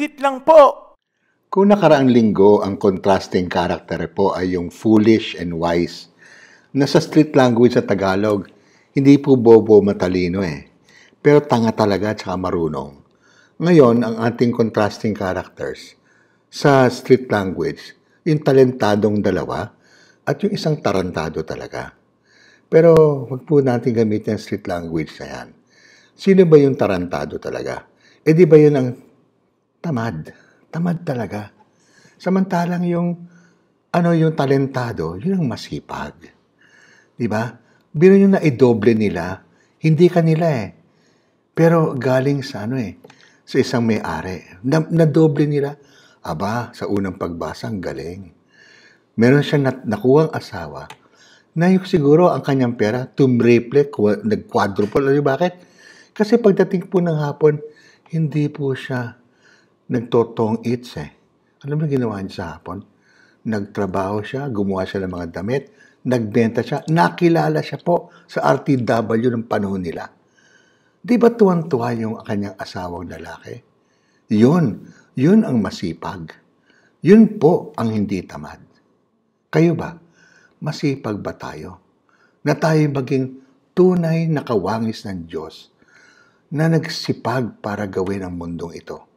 Saglit lang po. Kung nakaraang linggo, ang contrasting character po ay yung foolish and wise. Nasa street language sa Tagalog, hindi po bobo matalino pero tanga talaga at saka marunong. Ngayon, ang ating contrasting characters sa street language, yung talentadong dalawa at yung isang tarantado talaga. Pero wag po natin gamitin ang street language na yan. Sino ba yung tarantado talaga? Di ba yun ang tamad? Tamad talaga. Samantalang yung talentado, yun ang masipag. Di ba? Biro yung naidoble nila, hindi kanila Pero galing sa sa isang may-ari. Nadoble nila. Aba, sa unang pagbasa, ang galing. Meron siyang nakuhang asawa na yung siguro ang kanyang pera, tumriple, nag-quadruple. Alam niyo bakit? Kasi pagdating po ng hapon, hindi po siya nagtotong eats Alam mo ginawa niya sa hapon? Nagtrabaho siya, gumawa siya ng mga damit, nagbenta siya, nakilala siya po sa RTW ng panahon nila. Di ba tuwang-tuwa yung kanyang asawang lalaki? Yun ang masipag. Yun po ang hindi tamad. Kayo ba? Masipag ba tayo? Na tayo maging tunay na kawangis ng Diyos na nagsipag para gawin ang mundong ito.